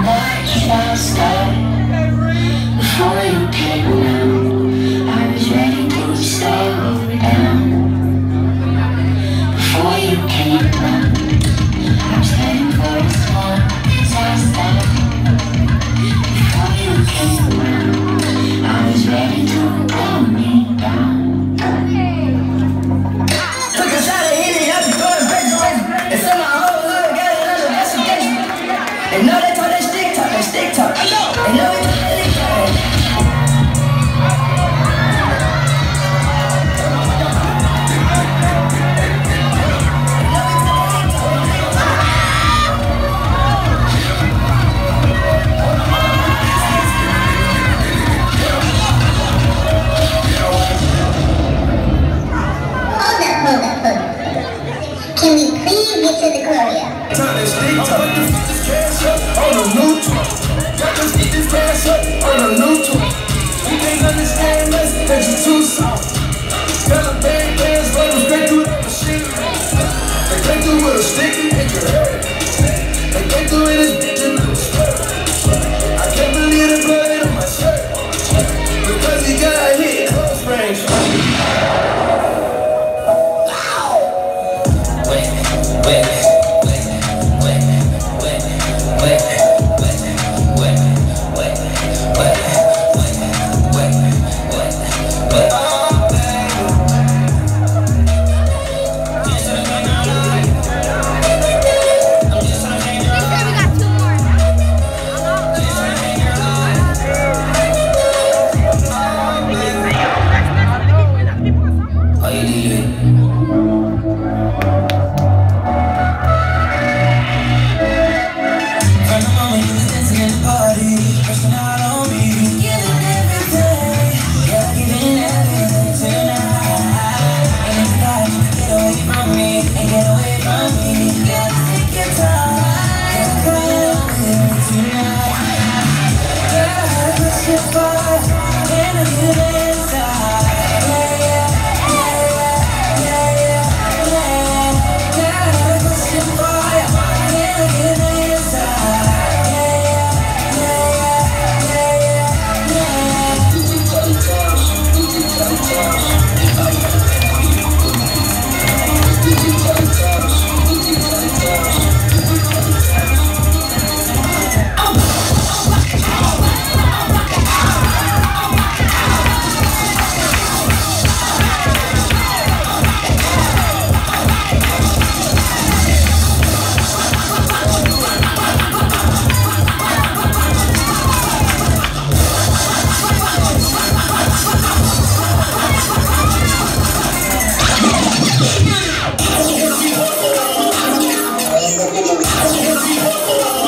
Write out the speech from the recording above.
much faster before you came around. I was ready to slow down before you came around. I was heading for a small disaster before you came around. I was ready to calm me down. Took a shot at Henny, I was going crazy. And some of my whole hood got it under investigation. They know they talk that stick talk, that stick talk. They know we talk that stick talk. Can we please get to the courier? Turn this stick talk. Get this cash up on a new tour. Got to get this cash up on a new tour. You can't understand us, that you too soft. Got a bang bands running straight through the machine. They came through with a stick and you heard it. They came through in this bitch and it was sweat. I can't believe the blood on my shirt. Because he got hit close range. Oh,